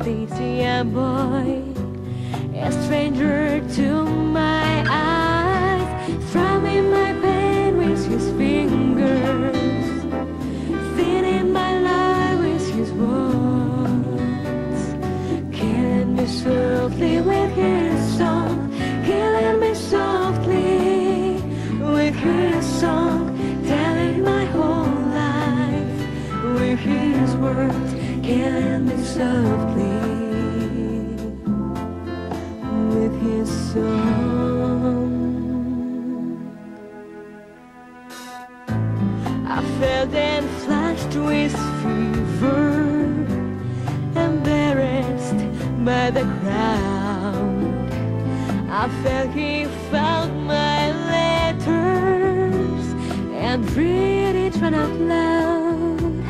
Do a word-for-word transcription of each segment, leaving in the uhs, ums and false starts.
this young boy, a stranger to my eyes, strumming my pain with his fingers, filling my life with his words, killing me softly with his song, killing me softly with his song, telling my whole life with his words, killing me softly with his song. I felt and flushed with fever, embarrassed by the crowd. I felt he found my letters and read it right out loud.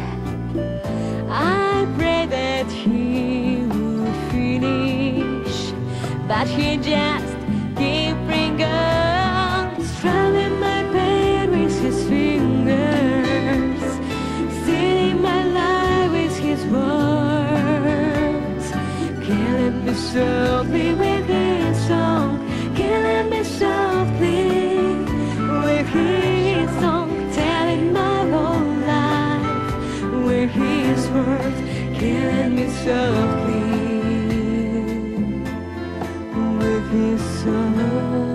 I prayed that he would finish, but he just kept bringing on, strumming my pain with his fingers, sealing my life with his words, killing me softly with his song, killing me softly with his song, telling my whole life with his words, killing me softly with his song.